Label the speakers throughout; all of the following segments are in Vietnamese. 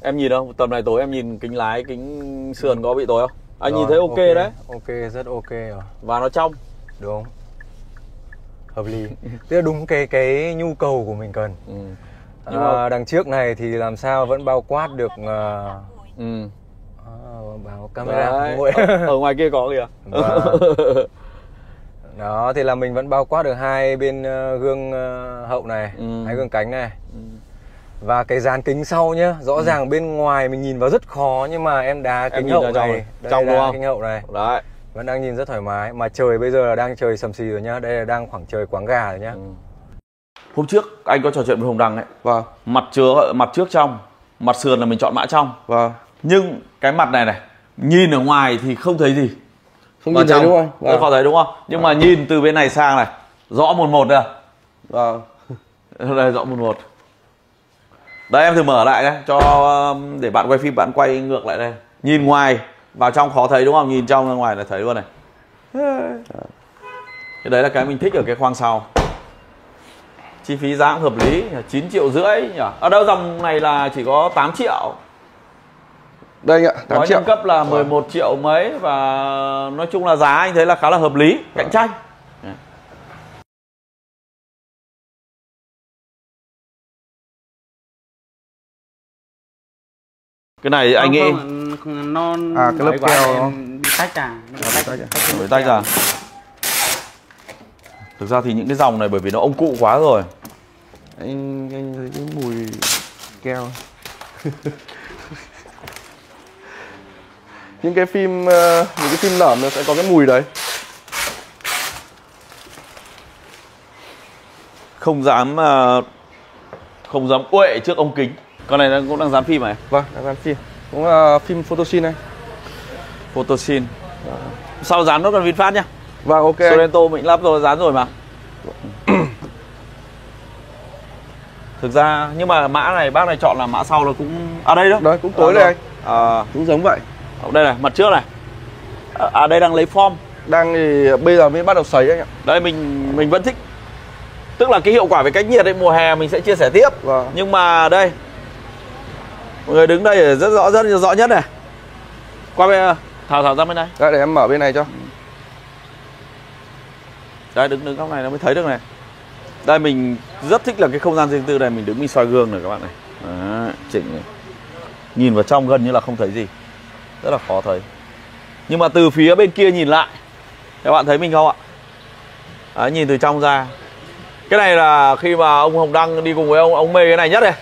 Speaker 1: Em nhìn không? Tầm này tối em nhìn kính lái, kính sườn có bị tối không? Anh
Speaker 2: rồi,
Speaker 1: nhìn thấy ok đấy.
Speaker 2: Ok, rất ok rồi.
Speaker 1: Và nó trong.
Speaker 2: Đúng. Hợp lý. Tức là đúng cái nhu cầu của mình cần. Đằng trước này thì làm sao vẫn bao quát được báo camera
Speaker 1: ở ngoài kia có kìa.
Speaker 2: Đó thì là mình vẫn bao quát được hai bên gương hậu này, hai gương cánh này. Và cái dàn kính sau nhá, rõ ràng bên ngoài mình nhìn vào rất khó, nhưng mà em đá kính hậu này,
Speaker 1: trong đúng không?
Speaker 2: Kính hậu này.
Speaker 1: Đấy.
Speaker 2: Vẫn đang nhìn rất thoải mái. Mà trời bây giờ là đang trời sầm xì rồi nhá. Đây là đang khoảng trời Quáng Gà rồi nhá.
Speaker 1: Hôm trước anh có trò chuyện với Hồng Đăng đấy.
Speaker 3: Vâng.
Speaker 1: Mặt trước trong, mặt sườn là mình chọn mã trong.
Speaker 3: Vâng.
Speaker 1: Nhưng cái mặt này này, nhìn ở ngoài thì không thấy gì.
Speaker 3: Không nhìn thấy đúng không?
Speaker 1: Vâng. Không thấy đúng không? Nhưng mà nhìn từ bên này sang này, rõ một đây.
Speaker 3: Vâng.
Speaker 1: Đây rõ một. Đây em thử mở lại đây cho để bạn quay phim, bạn quay ngược lại đây. Nhìn ngoài vào trong khó thấy đúng không? Nhìn trong ra ngoài là thấy luôn này. Cái đấy là cái mình thích ở cái khoang sau. Chi phí giá cũng hợp lý, 9,5 triệu nhỉ. Ở đâu dòng này là chỉ có 8 triệu.
Speaker 3: Đây ạ, 8 triệu.
Speaker 1: Nâng cấp là 11 triệu mấy. Và nói chung là giá anh thấy là khá là hợp lý, cạnh tranh. Cái này anh nghĩ
Speaker 4: nó
Speaker 3: cái lớp keo
Speaker 4: bị tách
Speaker 1: bị tách ra. Thực ra thì những cái dòng này bởi vì nó ông cụ quá rồi.
Speaker 3: Anh thấy cái mùi keo. Những cái phim nởm nó sẽ có cái mùi đấy.
Speaker 1: Không dám uệ trước ống kính. Con này cũng đang dán phim này.
Speaker 3: Vâng, đang dán phim. Cũng là phim Photosyn này.
Speaker 1: Photosyn. Sau dán nốt con VinFast nhá.
Speaker 3: Vâng, ok.
Speaker 1: Sorento mình lắp rồi, dán rồi mà. Thực ra nhưng mà mã này bác này chọn là mã sau là cũng đây đó.
Speaker 3: Đấy, cũng tối đây anh. Cũng giống vậy.
Speaker 1: Đây này, mặt trước này. Đây đang lấy form.
Speaker 3: Đang thì bây giờ mới bắt đầu sấy anh ạ.
Speaker 1: Đây mình vẫn thích. Tức là cái hiệu quả về cách nhiệt ấy, mùa hè mình sẽ chia sẻ tiếp.
Speaker 3: Vâng.
Speaker 1: Nhưng mà đây mọi người đứng đây rất rõ nhất này. Qua bên Thảo ra bên này.
Speaker 3: Đấy, để em mở bên này cho.
Speaker 1: Đây đứng góc này nó mới thấy được này. Đây mình rất thích là cái không gian riêng tư này, mình đứng mình soi gương này các bạn này. Đó, chỉnh này. Nhìn vào trong gần như là không thấy gì. Rất là khó thấy. Nhưng mà từ phía bên kia nhìn lại, các bạn thấy mình không ạ? Đấy, nhìn từ trong ra. Cái này là khi mà ông Hồng Đăng đi cùng với ông mê cái này nhất này.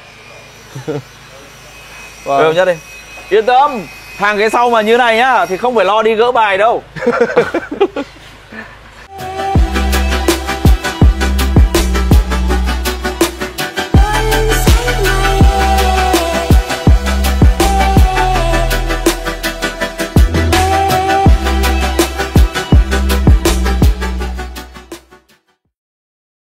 Speaker 1: Vâng. Nhất đi. Yên tâm, hàng cái sau mà như này nhá thì không phải lo đi gỡ bài đâu.